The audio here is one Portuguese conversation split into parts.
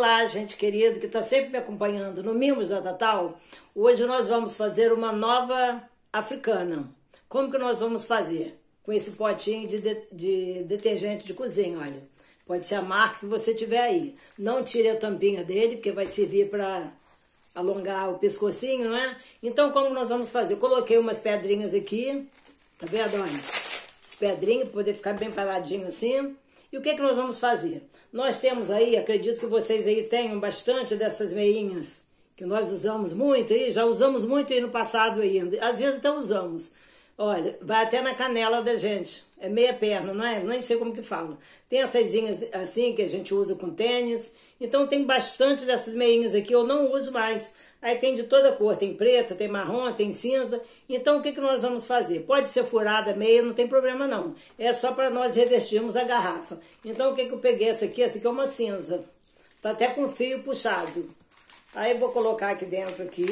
Olá, gente querida que está sempre me acompanhando no Mimos da Tatal. Hoje nós vamos fazer uma nova africana. Como que nós vamos fazer? Com esse potinho de detergente de cozinha, olha. Pode ser a marca que você tiver aí. Não tire a tampinha dele, porque vai servir para alongar o pescocinho, não é? Então, como nós vamos fazer? Eu coloquei umas pedrinhas aqui, tá vendo, olha? As pedrinhas, para poder ficar bem paradinho assim. E o que nós vamos fazer? Nós temos aí, acredito que vocês aí tenham bastante dessas meinhas, que nós usamos muito aí, já usamos muito aí no passado ainda. Às vezes até usamos. Olha, vai até na canela da gente. É meia perna, não é? Nem sei como que fala. Tem essas assim que a gente usa com tênis. Então tem bastante dessas meinhas aqui, eu não uso mais. Aí tem de toda cor, tem preta, tem marrom, tem cinza. Então o que nós vamos fazer? Pode ser furada, meia, não tem problema não. É só para nós revestirmos a garrafa. Então o que eu peguei? Essa aqui é uma cinza. Tá até com fio puxado. Aí eu vou colocar aqui dentro aqui.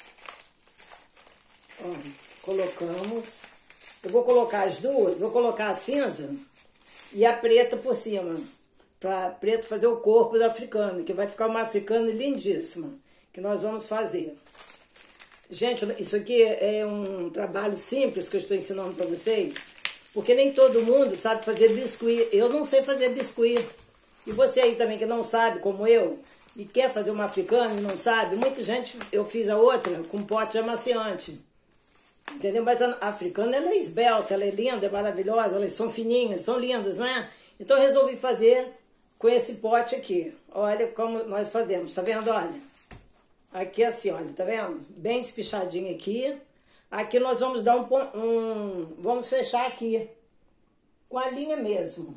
Ó, colocamos. Eu vou colocar as duas, vou colocar a cinza e a preta por cima. Para preto fazer o corpo da africana, que vai ficar uma africana lindíssima, que nós vamos fazer. Gente, isso aqui é um trabalho simples que eu estou ensinando para vocês, porque nem todo mundo sabe fazer biscuit. Eu não sei fazer biscuit. E você aí também que não sabe, como eu, e quer fazer uma africana e não sabe, muita gente, eu fiz a outra com pote amaciante. Entendeu? Mas a africana, ela é esbelta, ela é linda, é maravilhosa, elas são fininhas, são lindas, não é? Então eu resolvi fazer com esse pote aqui. Olha como nós fazemos, tá vendo? Olha. Aqui assim, olha, tá vendo? Bem espichadinho aqui. Aqui nós vamos dar vamos fechar aqui. Com a linha mesmo.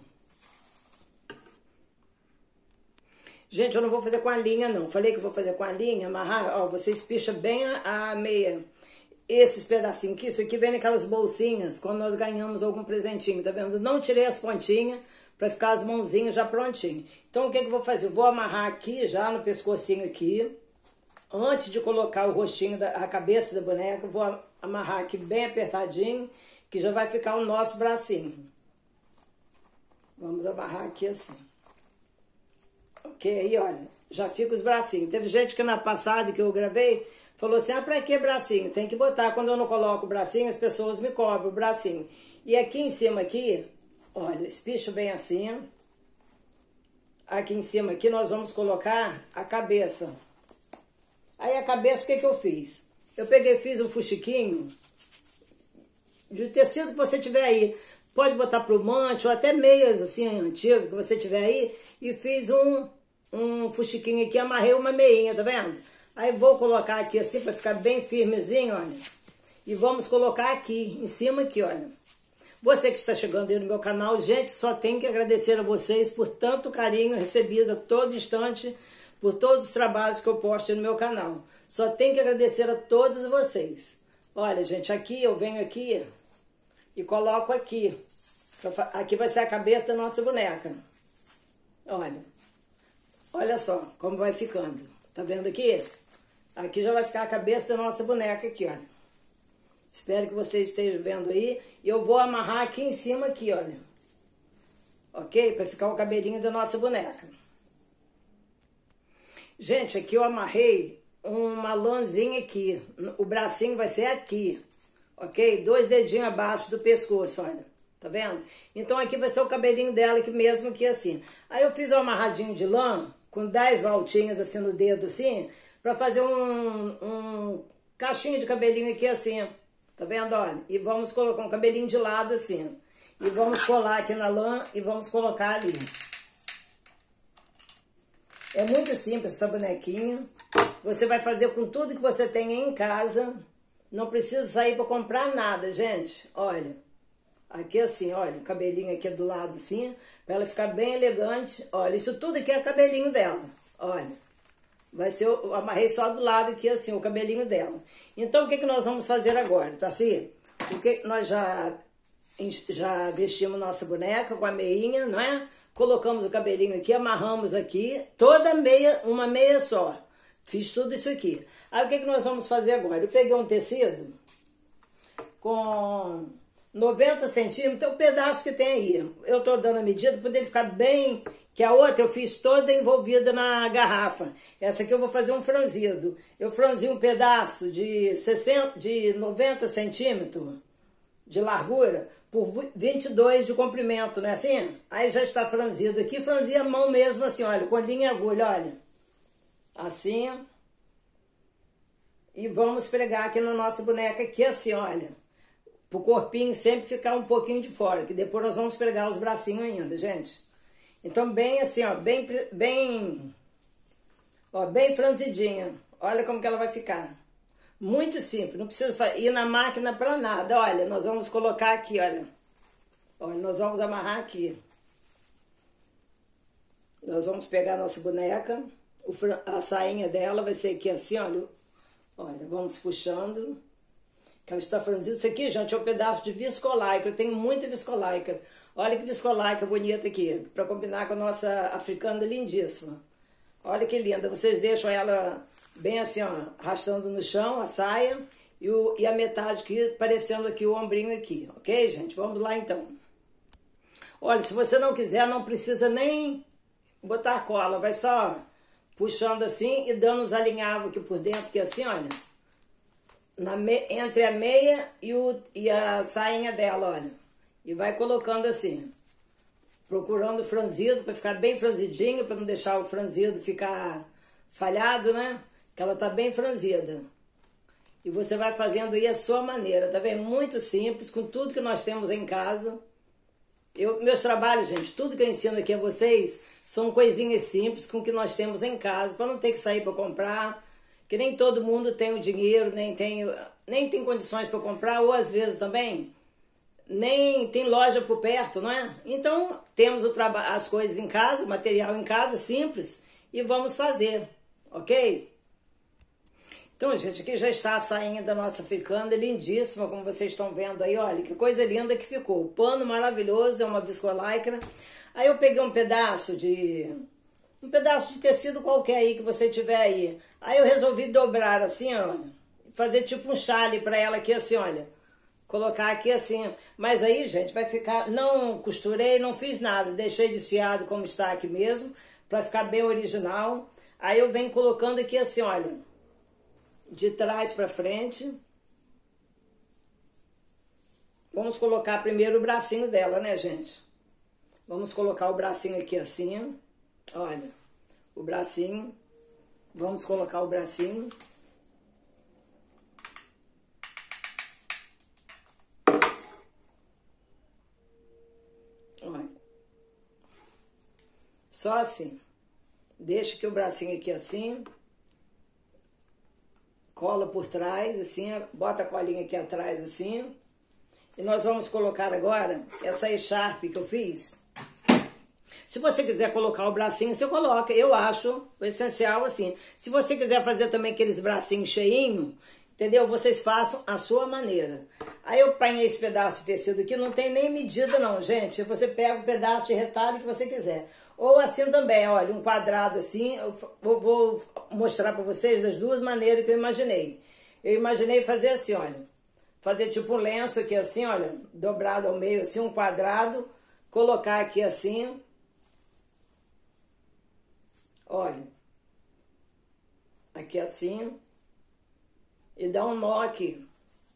Gente, eu não vou fazer com a linha, não. Falei que eu vou fazer com a linha, amarrar. Ó, você espicha bem a meia. Esses pedacinhos aqui, isso aqui vem naquelas bolsinhas, quando nós ganhamos algum presentinho, tá vendo? Não tirei as pontinhas, para ficar as mãozinhas já prontinhas. Então, o que eu vou fazer? Eu vou amarrar aqui, já no pescocinho aqui. Antes de colocar o rostinho, a cabeça da boneca, eu vou amarrar aqui bem apertadinho, que já vai ficar o nosso bracinho. Vamos amarrar aqui assim. Ok? Aí, olha, já fica os bracinhos. Teve gente que na passada que eu gravei, falou assim, pra que bracinho? Tem que botar. Quando eu não coloco o bracinho, as pessoas me cobram o bracinho. E aqui em cima aqui, olha, espicho bem assim. Aqui em cima aqui nós vamos colocar a cabeça. Aí a cabeça, o que eu fiz? Eu peguei, fiz um fuxiquinho de tecido que você tiver aí. Pode botar plumante ou até meias assim, antigas que você tiver aí. E fiz um fuxiquinho aqui, amarrei uma meinha, tá vendo? Aí vou colocar aqui assim para ficar bem firmezinho, olha. E vamos colocar aqui, em cima aqui, olha. Você que está chegando aí no meu canal, gente, só tenho que agradecer a vocês por tanto carinho recebido a todo instante, por todos os trabalhos que eu posto no meu canal. Só tenho que agradecer a todos vocês. Olha, gente, aqui eu venho aqui e coloco aqui. Aqui vai ser a cabeça da nossa boneca. Olha. Olha só como vai ficando. Tá vendo aqui? Aqui já vai ficar a cabeça da nossa boneca aqui, olha. Espero que vocês estejam vendo aí. E eu vou amarrar aqui em cima, aqui, olha. Ok? Para ficar o cabelinho da nossa boneca. Gente, aqui eu amarrei uma lãzinha aqui. O bracinho vai ser aqui. Ok? 2 dedinhos abaixo do pescoço, olha. Tá vendo? Então aqui vai ser o cabelinho dela aqui mesmo, aqui assim. Aí eu fiz um amarradinho de lã, com 10 voltinhas assim no dedo, assim, para fazer um cachinho de cabelinho aqui assim. Tá vendo? Olha, e vamos colocar um cabelinho de lado assim. E vamos colar aqui na lã e vamos colocar ali. É muito simples essa bonequinha. Você vai fazer com tudo que você tem em casa. Não precisa sair para comprar nada, gente. Olha, aqui assim, olha, o cabelinho aqui do lado assim, para ela ficar bem elegante. Olha, isso tudo aqui é o cabelinho dela. Olha. Vai ser, eu amarrei só do lado aqui, assim, o cabelinho dela. Então, o que nós vamos fazer agora, tá assim? Porque nós já vestimos nossa boneca com a meinha, não é? Colocamos o cabelinho aqui, amarramos aqui, toda meia, uma meia só. Fiz tudo isso aqui. Aí, o que nós vamos fazer agora? Eu peguei um tecido com 90 centímetros, é o pedaço que tem aí. Eu tô dando a medida para ele ficar bem Que a outra eu fiz toda envolvida na garrafa. Essa aqui eu vou fazer um franzido. Eu franzi um pedaço de 90 centímetros de largura por 22 de comprimento, né assim? Aí já está franzido aqui. Franzi a mão mesmo assim, olha, com linha e agulha, olha. Assim. E vamos pregar aqui na nossa boneca aqui assim, olha. Pro corpinho sempre ficar um pouquinho de fora, que depois nós vamos pregar os bracinhos ainda, gente. Então, bem assim, ó, bem franzidinha. Olha como que ela vai ficar. Muito simples, não precisa ir na máquina para nada. Olha, nós vamos colocar aqui, olha. Olha, nós vamos amarrar aqui. Nós vamos pegar a nossa boneca, a sainha dela vai ser aqui assim, olha. Olha, vamos puxando. Que ela está franzida. Isso aqui, gente, é um pedaço de viscolaicra. Eu tenho muita viscolaicra. Olha que viscolaicra bonita aqui, para combinar com a nossa africana lindíssima. Olha que linda. Vocês deixam ela bem assim, ó, arrastando no chão, a saia, e a metade aqui, parecendo aqui o ombrinho aqui. Ok, gente? Vamos lá, então. Olha, se você não quiser, não precisa nem botar cola. Vai só puxando assim e dando os alinhavos aqui por dentro, que assim, olha. Entre a meia e a sainha dela, olha. E vai colocando assim, procurando franzido, para ficar bem franzidinho, para não deixar o franzido ficar falhado, né? Que ela tá bem franzida. E você vai fazendo aí a sua maneira, tá vendo? Muito simples, com tudo que nós temos em casa. Meus trabalhos, gente, tudo que eu ensino aqui a vocês, são coisinhas simples com o que nós temos em casa, para não ter que sair para comprar, que nem todo mundo tem o dinheiro, nem tem condições para comprar, ou às vezes também nem tem loja por perto, não é? Então, temos as coisas em casa, o material em casa, simples, e vamos fazer, ok? Então, gente, aqui já está a sainha da nossa africana, lindíssima, como vocês estão vendo aí, olha, que coisa linda que ficou. O pano maravilhoso, é uma viscolaicra. Aí eu peguei um pedaço de tecido qualquer aí que você tiver aí. Aí eu resolvi dobrar assim, olha, fazer tipo um chale para ela aqui assim, olha. Colocar aqui assim, mas aí, gente, vai ficar, não costurei, não fiz nada, deixei desfiado como está aqui mesmo, para ficar bem original. Aí eu venho colocando aqui assim, olha, de trás para frente. Vamos colocar primeiro o bracinho dela, né, gente? Vamos colocar o bracinho aqui assim, olha, o bracinho, vamos colocar o bracinho. Olha, só assim, deixa que o bracinho aqui assim, cola por trás, assim, bota a colinha aqui atrás assim, e nós vamos colocar agora essa echarpe que eu fiz. Se você quiser colocar o bracinho, você coloca, eu acho o essencial assim. Se você quiser fazer também aqueles bracinhos cheinhos, entendeu? Vocês façam a sua maneira. Aí eu apanhei esse pedaço de tecido aqui, não tem nem medida não, gente. Você pega o pedaço de retalho que você quiser. Ou assim também, olha, um quadrado assim, eu vou mostrar para vocês das duas maneiras que eu imaginei. Eu imaginei fazer assim, olha, fazer tipo um lenço aqui assim, olha, dobrado ao meio assim, um quadrado, colocar aqui assim, olha, aqui assim, e dar um nó aqui.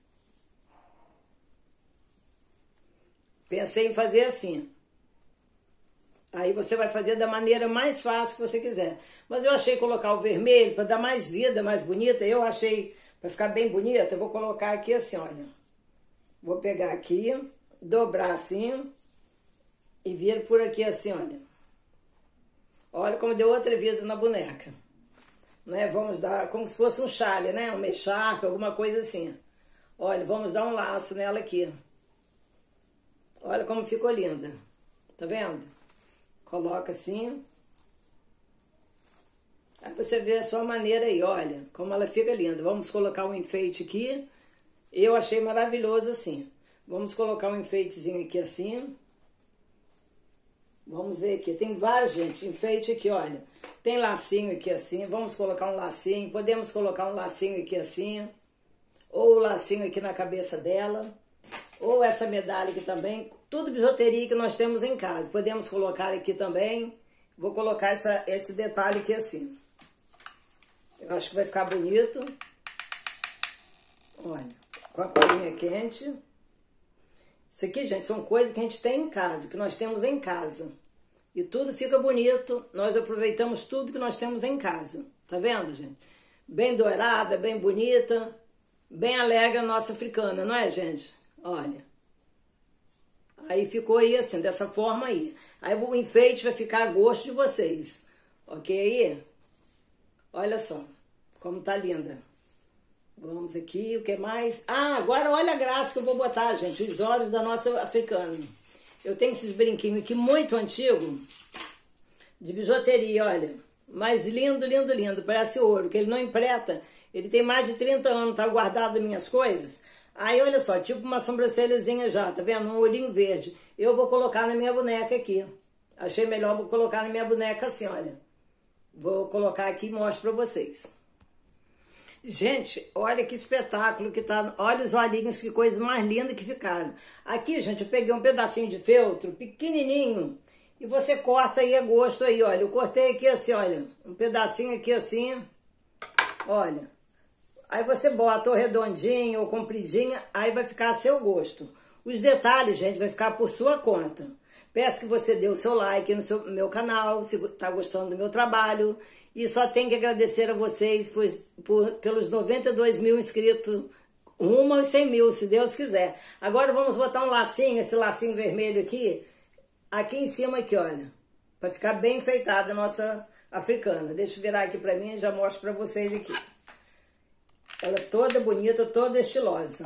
Pensei em fazer assim. Aí você vai fazer da maneira mais fácil que você quiser. Mas eu achei colocar o vermelho para dar mais vida, mais bonita. Eu achei, para ficar bem bonita, eu vou colocar aqui assim, olha. Vou pegar aqui, dobrar assim e vir por aqui assim, olha. Olha como deu outra vida na boneca. Né? Vamos dar como se fosse um chale, né? Um echarpe, alguma coisa assim. Olha, vamos dar um laço nela aqui. Olha como ficou linda. Tá vendo? Coloca assim. Aí você vê a sua maneira aí, olha, como ela fica linda. Vamos colocar um enfeite aqui. Eu achei maravilhoso assim. Vamos colocar um enfeitezinho aqui assim. Vamos ver aqui. Tem vários, gente, enfeite aqui, olha. Tem lacinho aqui assim. Vamos colocar um lacinho. Podemos colocar um lacinho aqui assim. Ou o lacinho aqui na cabeça dela. Ou essa medalha aqui também. Tudo bijuteria que nós temos em casa. Podemos colocar aqui também. Vou colocar esse detalhe aqui assim. Eu acho que vai ficar bonito. Olha, com a colinha quente. Isso aqui, gente, são coisas que a gente tem em casa, que nós temos em casa. E tudo fica bonito, nós aproveitamos tudo que nós temos em casa. Tá vendo, gente? Bem dourada, bem bonita, bem alegre a nossa africana, não é, gente? Olha. Aí ficou aí assim, dessa forma aí. Aí o enfeite vai ficar a gosto de vocês. Ok aí? Olha só, como tá linda. Vamos aqui, o que mais? Ah, agora olha a graça que eu vou botar, gente. Os olhos da nossa africana. Eu tenho esses brinquinhos aqui muito antigo de bijuteria, olha. Mas lindo, lindo, lindo. Parece ouro, que ele não empreta. Ele tem mais de 30 anos, tá guardado as minhas coisas. Aí, olha só, tipo uma sobrancelhazinha já, tá vendo? Um olhinho verde. Eu vou colocar na minha boneca aqui. Achei melhor vou colocar na minha boneca assim, olha. Vou colocar aqui e mostro pra vocês. Gente, olha que espetáculo que tá. Olha os olhinhos, que coisa mais linda que ficaram. Aqui, gente, eu peguei um pedacinho de feltro, pequenininho. E você corta aí a gosto aí, olha. Eu cortei aqui assim, olha. Um pedacinho aqui assim. Olha. Aí você bota ou redondinho ou compridinha, aí vai ficar a seu gosto. Os detalhes, gente, vai ficar por sua conta. Peço que você dê o seu like no meu canal, se está gostando do meu trabalho. E só tenho que agradecer a vocês pelos 92 mil inscritos, rumo aos 100 mil, se Deus quiser. Agora vamos botar um lacinho, esse lacinho vermelho aqui em cima, aqui, olha. Para ficar bem enfeitada a nossa africana. Deixa eu virar aqui para mim e já mostro para vocês aqui. Ela é toda bonita, toda estilosa.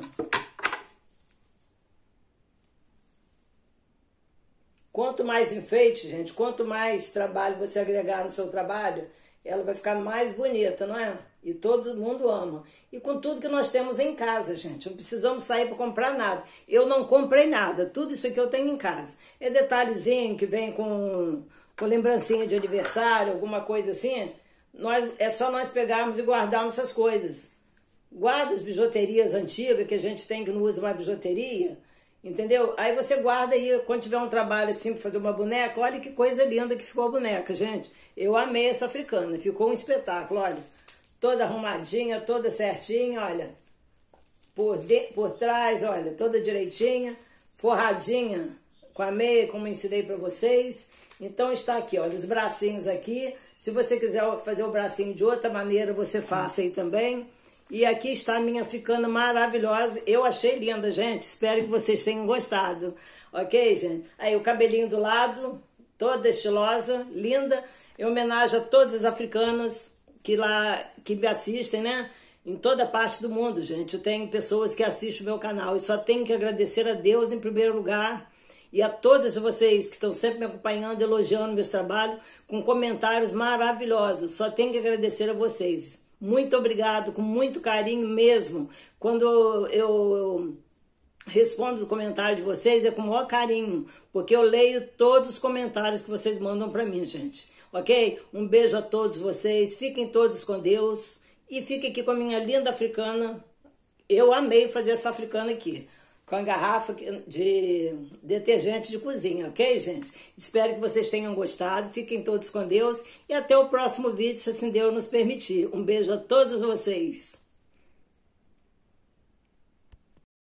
Quanto mais enfeite, gente, quanto mais trabalho você agregar no seu trabalho, ela vai ficar mais bonita, não é? E todo mundo ama. E com tudo que nós temos em casa, gente. Não precisamos sair para comprar nada. Eu não comprei nada. Tudo isso aqui eu tenho em casa. É detalhezinho que vem com lembrancinha de aniversário, alguma coisa assim. É só nós pegarmos e guardarmos essas coisas. Guarda as bijuterias antigas que a gente tem que não usa mais bijuteria. Entendeu? Aí você guarda aí, quando tiver um trabalho assim para fazer uma boneca, olha que coisa linda que ficou a boneca, gente. Eu amei essa africana, ficou um espetáculo, olha. Toda arrumadinha, toda certinha, olha. Por trás, olha, toda direitinha, forradinha com a meia, como eu ensinei para vocês. Então está aqui, olha, os bracinhos aqui. Se você quiser fazer o bracinho de outra maneira, você faça aí também. E aqui está a minha africana maravilhosa. Eu achei linda, gente. Espero que vocês tenham gostado. Ok, gente? Aí o cabelinho do lado, toda estilosa, linda. Em homenagem a todas as africanas que me assistem, né? Em toda parte do mundo, gente. Eu tenho pessoas que assistem o meu canal. E só tenho que agradecer a Deus em primeiro lugar. E a todas vocês que estão sempre me acompanhando, elogiando meus trabalhos, com comentários maravilhosos. Só tenho que agradecer a vocês. Muito obrigado, com muito carinho mesmo. Quando eu respondo os comentários de vocês, é com o maior carinho, porque eu leio todos os comentários que vocês mandam para mim, gente. Ok? Um beijo a todos vocês, fiquem todos com Deus e fiquem aqui com a minha linda africana. Eu amei fazer essa africana aqui, com a garrafa de detergente de cozinha, ok, gente? Espero que vocês tenham gostado, fiquem todos com Deus e até o próximo vídeo, se assim Deus nos permitir. Um beijo a todos vocês.